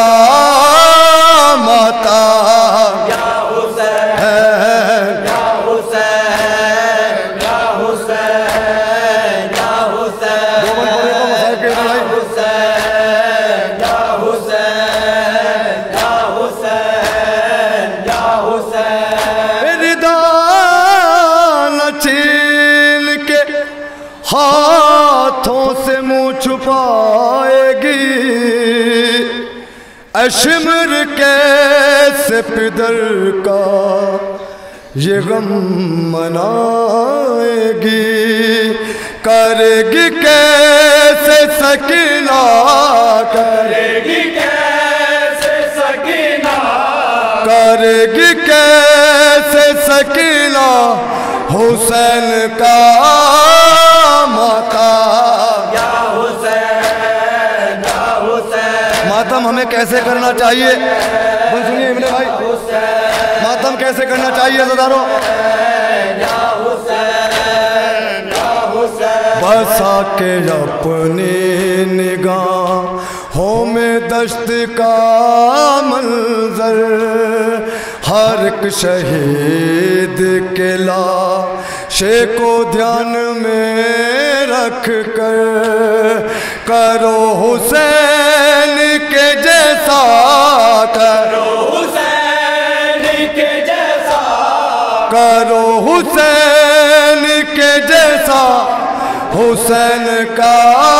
ماتم یا حسین ہے۔ یا حسین یا حسین یا حسین یا حسین یا حسین یا حسین یا حسین ردا نہ چھین کے ہاتھوں سے منہ چھپائے گی، اشمر کیسے پدر کا یہ غم منائے گی، کرے گی کیسے سکینہ، کرے گی کیسے سکینہ، کرے گی کیسے سکینہ، حسین کا ماتم یا حسین یا حسین ماتم ہمیں کیسے کرنا چاہیے؟ بول سنیے ابن بھائی، ماتم کیسے کرنا چاہیے عزاداروں؟ یا حسین یا حسین بسا کے اپنی نگاہوں میں دشت کا منظر، ہر ایک شہید کے لاشے کو دھیان میں رکھ کر کرو حسین کے جیسا کرو حسین کے جیسا کرو حسین کے جیسا حسین کا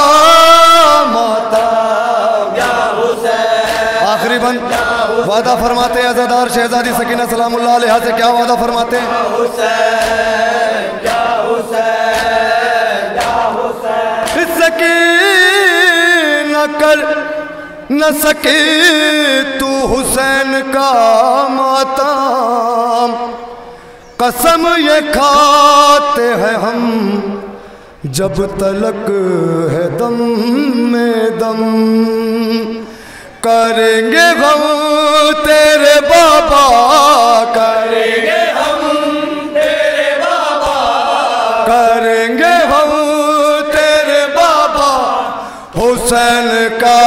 ماتم یا حسین آخری بند وعدہ فرماتے ہیں عزادار شہزادی سکینہ سلام اللہ علیہ سے کیا وعدہ فرماتے ہیں حسین یا حسین یا حسین سکینہ کر نہ سکی تو حسین کا ماتم قسم یہ کھاتے ہیں ہم جب تلک ہے دم میں دم کریں گے غم تیرے بابا کریں گے ہم تیرے بابا کریں گے ہم تیرے بابا حسین کا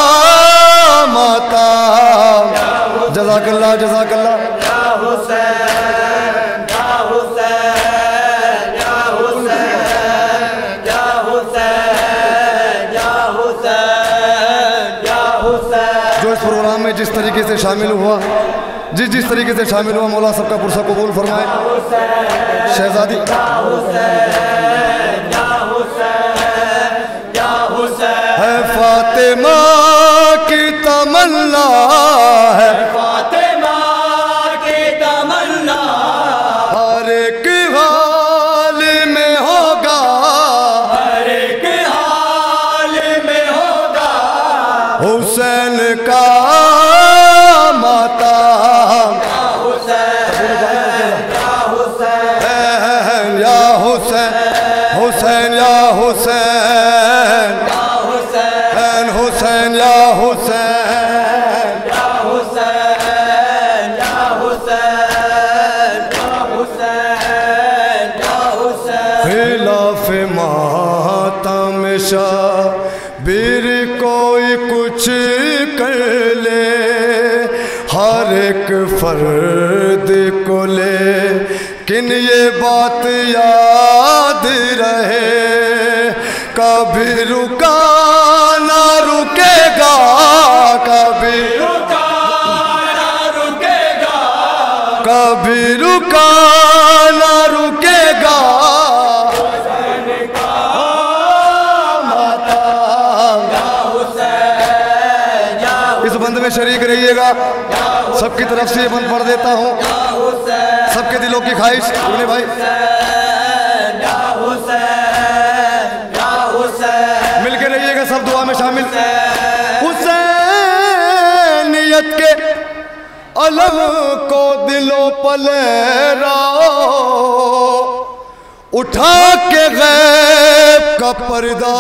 ماتم جزاک اللہ جزاک اللہ یا حسین یا حسین یا حسین یا حسین یا حسین یا حسین جو اس پروگرام میں جس طریقے سے شامل ہوا جس جس طریقے سے شامل ہوا مولا سب کا پرسہ قبول فرمائے شہزادی ہے فاطمہ کی تمنا ہے فاطمہ کی تمنا ہر ایک حال میں ہوگا ہر ایک حال میں ہوگا حسین کا ماتم یا حسین حسین یا حسین حسین حسین یا حسین یا حسین یا حسین یا حسین یا حسین خلاف ماتم شبیر کوئی کچھ کر لے ہر ایک فرد کو لے کن یہ بات یاد رہے کبھی رکا نہ رکے گا کبھی رکا نہ رکے گا کبھی رکا نہ رکے گا اس بند میں شریک رہیے گا سب کی طرف سے یہ بند پڑھ دیتا ہوں سب کے دلوں کی خواہش ابن بھائی مل کے رہیے گا سب دعا میں شامل حسینیت کے علم کو دلوں پلے راؤ اٹھا کے غیب کا پردہ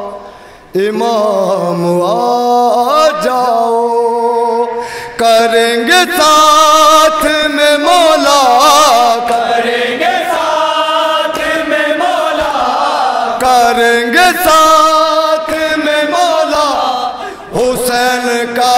امام آ جاؤ کریں گے ساتھ میں مولا کریں گے ساتھ میں مولا کریں گے ساتھ میں مولا حسین کا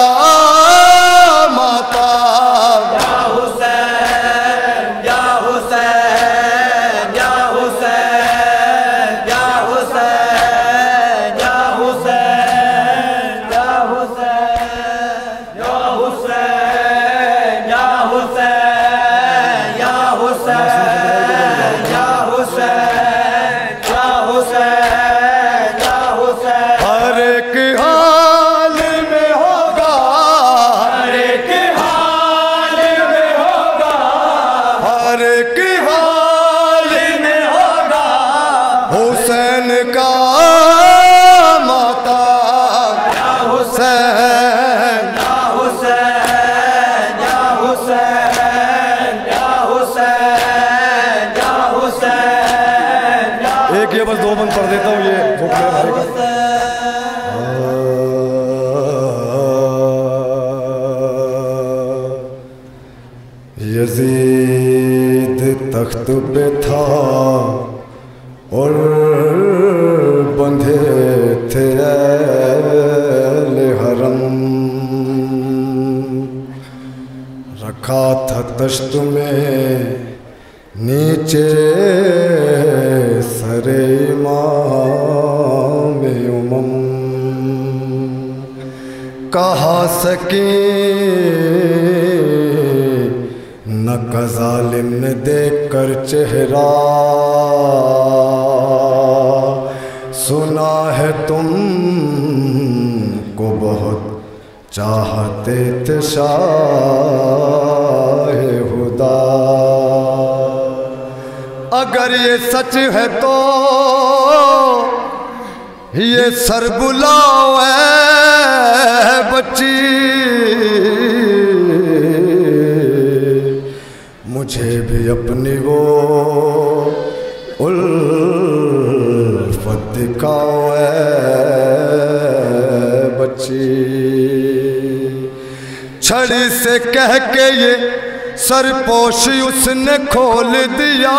ماتم یا حسین یا حسین یا حسین یا حسین یا حسین یا حسین یا حسین یا حسین یا حسین یا حسین یا حسین یا حسین ہر ایک حال میں ہوگا ہر ایک حال میں ہوگا ہر ایک حال میں ہوگا حسین کا ماتم یا حسین یا حسین یا حسین یا حسین یا حسین یا ایک یہ بس دو بند پڑھ دیتا ہوں یہ بھوک میرے بھائی کا یزید تخت پہ تھا اور بندھے تھے اہل حرم رکھا تھا تشت میں نیچے سر امام امم کہا سکینہ کا ظالم نے دیکھ کر چہرہ سنا ہے تم کو بہت چاہتے تھے شاہ خدا، اگر یہ سچ ہے تو یہ سر بلاؤ اے بچی، مجھے بھی اپنی وہ الفت دکھاؤ اے بچی۔ چھڑی سے کہہ کے یہ سرپوشی اس نے کھول دیا،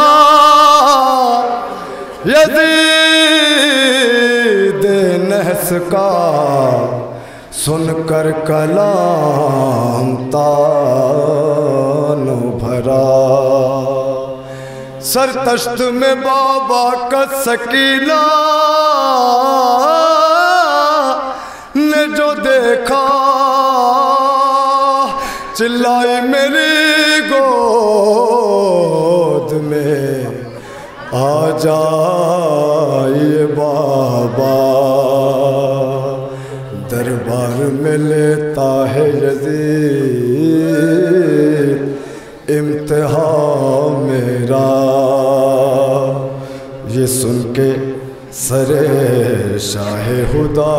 یزید نحس کا سن کر کلام تانو بھرا، سر تشت میں بابا کا سکینہ نے جو دیکھا، چلائی میری گود میں آ جائیے بابا، دربار میں لیتا ہے یزید امتحان میرا، یہ سن کے سرے شاہ خدا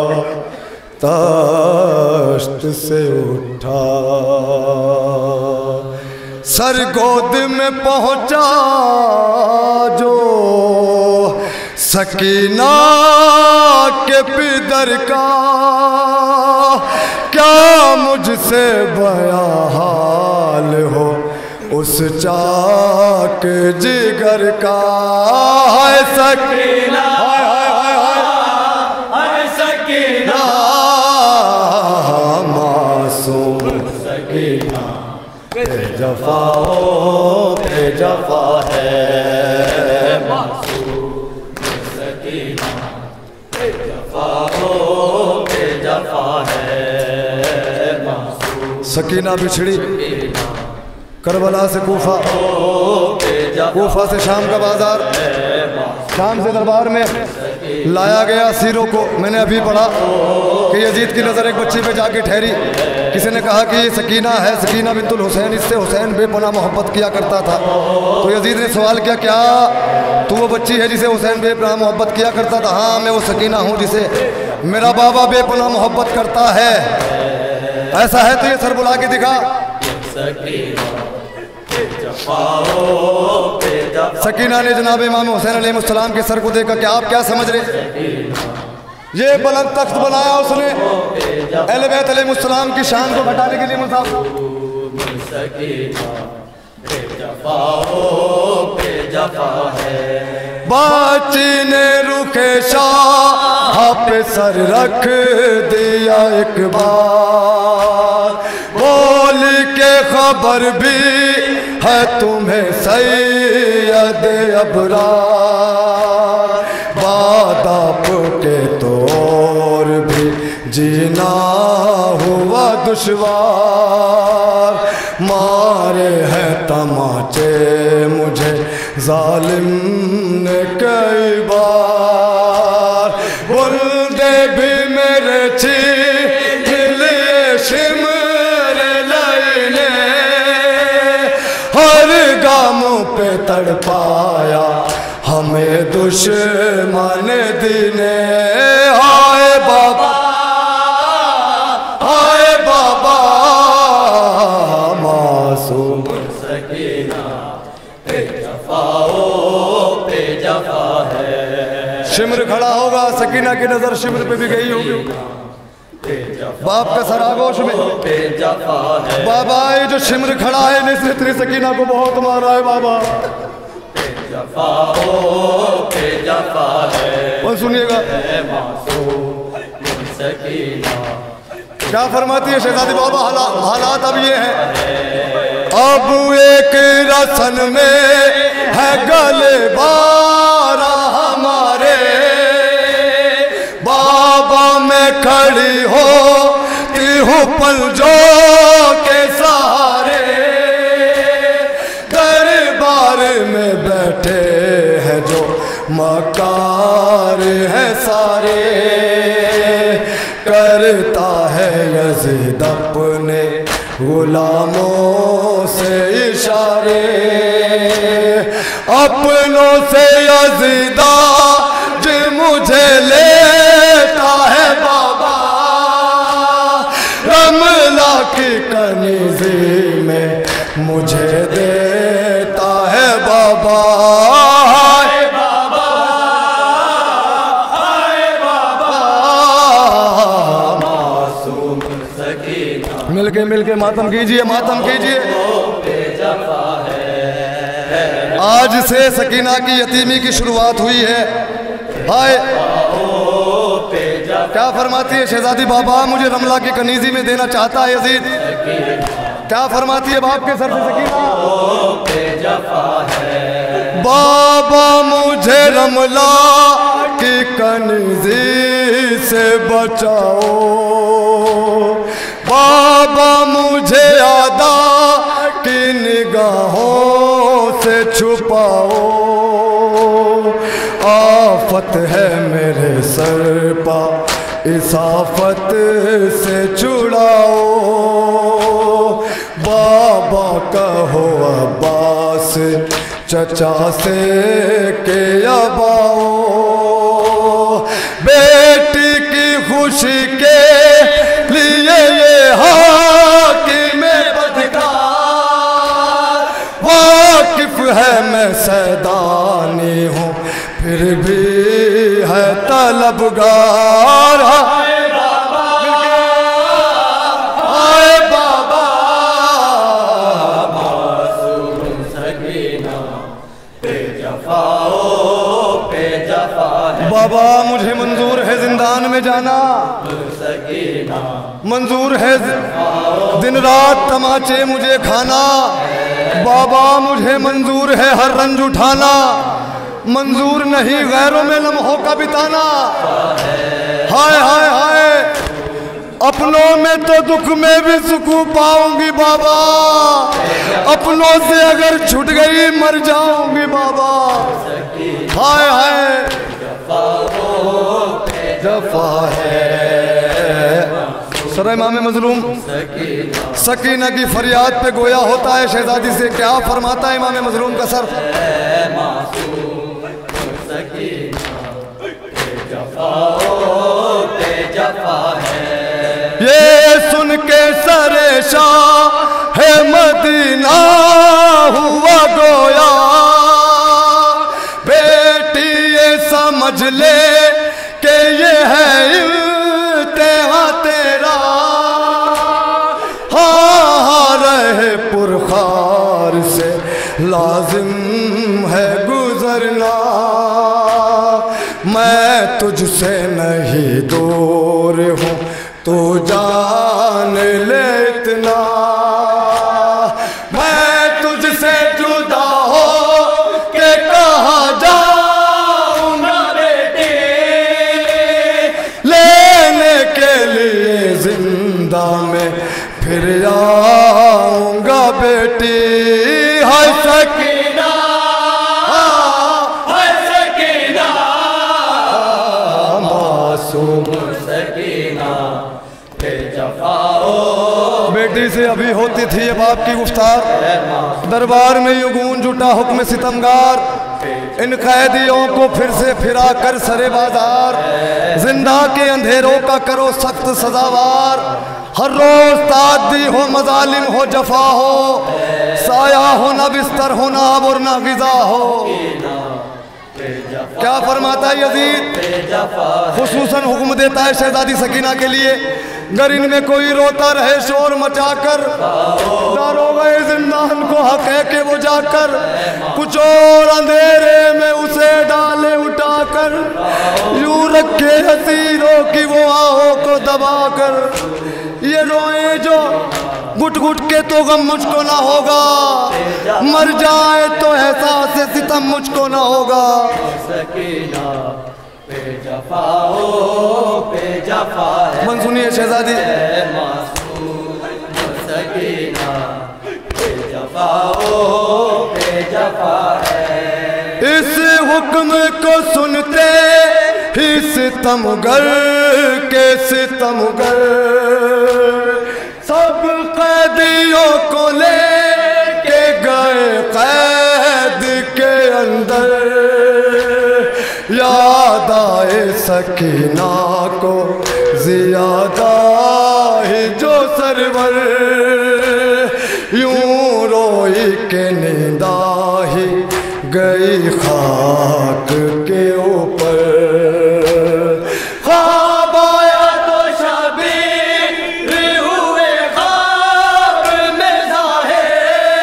تاشت سے اٹھا، سر گود میں پہنچا جو سکینہ کے پدر کا، کیا مجھ سے بیاں حال ہو اس چاک جگر کا، ہے سکینہ ہے سکینہ معصوم سکینہ بے جفاؤں بے جفا ہے معصوم سکینہ بے جفاؤں بے جفا ہے معصوم۔ سکینہ بچھڑی کربلا سے کوفہ، کوفہ سے شام کا بازار، شام سے دربار میں لایا گیا اسیروں کو۔ میں نے ابھی پڑھا کہ یزید کی نظر ایک بچی پہ جا کے ٹھہری، کسی نے کہا کہ یہ سکینہ ہے، سکینہ بنت الحسین، اس سے حسین بے پناہ محبت کیا کرتا تھا۔ تو یزید نے سوال کیا، کیا تو وہ بچی ہے جسے حسین بے پناہ محبت کیا کرتا تھا؟ ہاں میں وہ سکینہ ہوں جسے میرا بابا بے پناہ محبت کرتا ہے۔ ایسا ہے تو یہ سر بلا کے دکھا۔ سکینہ نے جناب امام حسین علیہ السلام کے سر کو دیکھا کہ آپ کیا سمجھ رہے؟ یہ بلند تخت بنایا اس نے اہل بیت علیہ السلام کی شان کو گھٹانے کے لیے منصاف۔ باچی نے رکھے شاہ پہ سر رکھ دیا ایک بار، بولی کے خبر بھی ہے تمہیں سید ابرار، بعد آپ کے طور بھی جینا ہوا دشوار، مارے ہیں تماچے مجھے ظالم نے کئی بار، بلدے بھی میرے چھین لیے شمر لائنے، ہر گاموں پہ تڑپایا ہمیں دشمن دینے، ہائے بابا ہائے بابا معصوم سکینہ بے جفاؤں بے جفا ہے۔ شمر کھڑا ہوگا، سکینہ کی نظر شمر پہ بھی گئی ہوگی، باپ کا سر آگوش میں بابا یہ جو شمر کھڑا ہے نے اتنی سکینہ کو بہت مارا ہے بابا، اور سنیے گا کیا فرماتی ہے شہزادی بابا، حالات اب یہ ہیں، اب ایک رسن میں ہے گلے بارہ ہمارے، بابا میں کھڑی ہو पंजों के सहारे, दरबार में बैठे हैं जो मकार है सारे। करता है यज़ीद अपने गुलामों से इशारे, अपनों से यज़ीद जो मुझे लेता है बाबा, रमला की कनीज़ी में मुझे देता है बाबा। हाय बाबा, हाय बाबा, मासूम सकीना। मिलके मिलके मातम कीजिए, मातम कीजिए। आज से सकीना की यतीमी की शुरुआत हुई है। हाय, क्या फरमाती है शहजादी? बाबा मुझे रमला की कनीज़ी में देना चाहता है यज़ीद। क्या फरमाती है बाप के सर से सकीना? बाबा मुझे रमला की कनीज़ी से बचाओ, बाबा मुझे आदा की निगाहों से छुपाओ। आफत है मेरे सर पा, इस आफत से छुड़ाओ। बाबा कहो अब्बास चचा से के अबाओ, बेटी की खुशी के लिए ये हाकिम बदकार, वाकिफ है मैं सैदानी हूँ फिर भी है तलबगार। हाय बाबा, हाय बाबा, मासूम सकीना पे जफाओ पे जफा है। बाबा मुझे मंजूर है जिंदान में जाना, सकीना मंजूर है दिन रात तमाचे मुझे खाना। बाबा मुझे मंजूर है हर रंज उठाना, मंजूर नहीं गैरों में लम्हों का बिताना। हाय हाय हाय, अपनों में तो दुख में भी सुकून पाऊंगी बाबा, अपनों से अगर छूट गई मर जाऊंगी बाबा। हाय हाय, जफा है। सर इमाम मजलूम सकीना की फरियाद पे गोया होता है शहजादी से, क्या फरमाता है इमाम मजलूम का सर? ये सुन के सरे शाह है मदीना हुआ गोया, बेटी ये समझ ले कि ये है इम्तिहान तेरा। हाँ हाँ रहे पुरखार से लाजिम है गुजरना, मैं तुझसे नहीं दूर हूँ तू जान ले इतना, मैं तुझसे जुदा हो के कहाँ जाऊँगा बेटी, लेने के लिए जिंदा में फिर आऊँगा बेटी। हाय सकीना, हाय सकीना, मासूम सकीना के जफाओ। बेटी से अभी होती थी अब आपकी गुफ्तार, दरबार में यूं गूंज उठा हुक्म सितमगार, इन कैदियों को फिर से फिरा कर सरे बाजार, जिंदा के अंधेरों का करो सख्त सजावार। हर रोज तादी हो मजालिम हो जफा हो, साया हो ना बिस्तर हो ना आब और ना गिजा हो। क्या फरमाता है यजीद? खुसूसन हुक्म देता है शहजादी सकीना के लिए, अगर इनमें कोई रोता रहे शोर मचाकर, दारोगा जिंदान को हक है कि वो जाकर कुछ और अंधेरे में उसे डाले उठाकर, यूं रखे हसीरों की वो आहों को दबाकर। ये रोए जो घुट घुट के तो गम मुझको ना होगा, मर जाए तो एहसास सितम मुझको ना होगा। मन सुनिए शहजादी, आओ पे जफा है। اس حکم کو سنتے ہی ستمگر کے ستمگر سب قیدیوں کو لے کے گئے قید کے اندر، یاد آئے سکینہ کو زیادہ ہی جو سرور، یوں روئی کہ نیند ہی گئی خاک کے اوپر، خواب آیا تو شبیر ہوئے خواب میں ظاہر،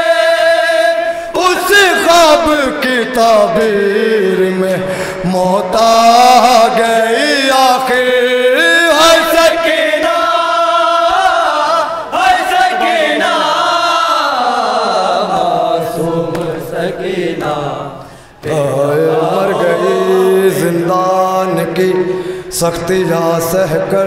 اس خواب کی تعبیر میں موت آ گئی آخر، ہے سکینہ ہے سکینہ معصوم سکینہ آئے مر گئی زندان کی سختیاں سہ کر،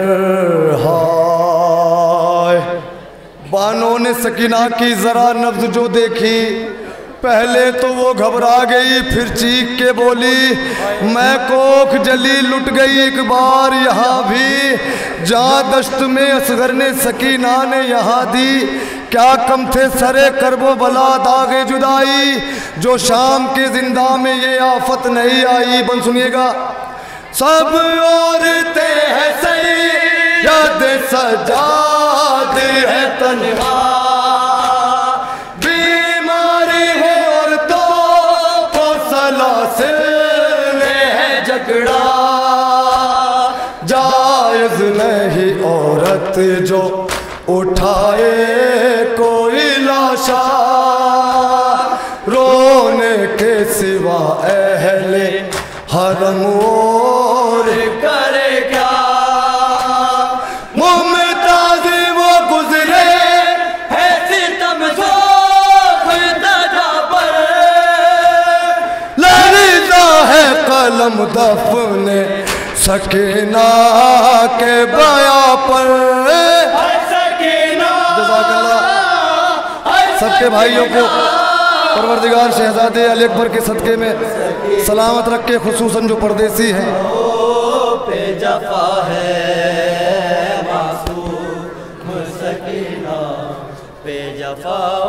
ہائے بانوں نے سکینہ کی ذرا نبض جو دیکھی، پہلے تو وہ گھبرا گئی، پھر چیخ کے بولی میں کوکھ جلی لٹ گئی ایک بار یہاں بھی، جہاں دشت میں اصغر نے سکینہ نے یہاں دی، کیا کم تھے سرے کرب و بلا داغ جدائی، جو شام کے زندہ میں یہ آفت نہیں آئی۔ بن سنیے گا، سب عورتیں ہیں سید سجاد ہے تنہا، بیماری ہے عورتوں کو سلاسل نے ہے جکڑا، جائز نہیں عورت جو اٹھائے کوئی لاشا، رونے کے سوا اہل حرم اور کرے کیا، ممتاز وہ گزرے ہے ستم سوخ دجا پر، لرزا ہے قلم دفن سکینہ کے بیاں پر۔ جزاک اللہ سب کے بھائیوں کو پروردگار شہزادے علی اکبر کے صدقے میں سلامت رکھے، خصوصاً جو پردیسی ہیں۔ پہ جفا ہے معصوم سکینہ پہ جفا